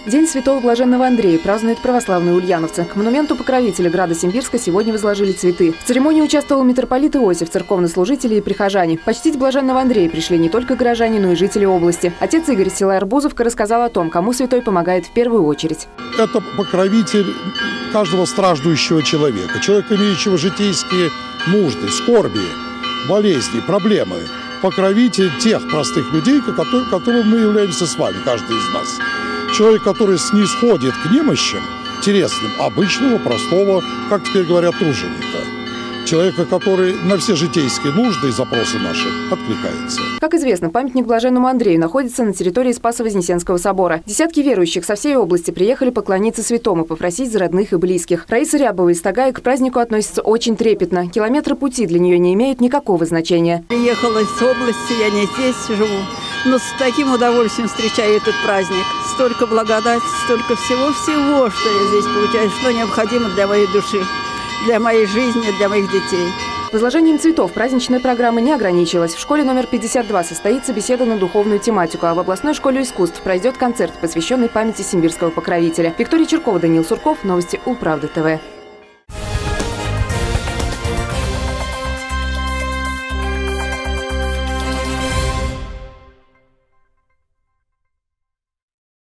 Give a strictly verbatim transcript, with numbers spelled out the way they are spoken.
День святого блаженного Андрея празднуют православные ульяновцы. К монументу покровителя града Симбирска сегодня возложили цветы. В церемонии участвовал митрополит Иосиф, церковнослужители и прихожане. Почтить блаженного Андрея пришли не только горожане, но и жители области. Отец Игорь из села Арбузовка рассказал о том, кому святой помогает в первую очередь. Это покровитель каждого страждущего человека, человека, имеющего житейские нужды, скорби, болезни, проблемы. Покровитель тех простых людей, которым мы являемся с вами, каждый из нас. Человек, который снисходит к немощам, телесным, обычного, простого, как теперь говорят, труженика. Человека, который на все житейские нужды и запросы наши откликается. Как известно, памятник блаженному Андрею находится на территории Спасо-Вознесенского собора. Десятки верующих со всей области приехали поклониться святому, попросить за родных и близких. Раиса Рябова из Тагая к празднику относится очень трепетно. Километры пути для нее не имеют никакого значения. Приехала из области, я не здесь живу, но с таким удовольствием встречаю этот праздник. Столько благодати, столько всего-всего, что я здесь получаю, что необходимо для моей души, для моей жизни, для моих детей. Возложением цветов праздничная программа не ограничилась. В школе номер пятьдесят два состоится беседа на духовную тематику, а в областной школе искусств пройдет концерт, посвященный памяти симбирского покровителя. Виктория Черкова, Даниил Сурков. Новости Улправды ТВ.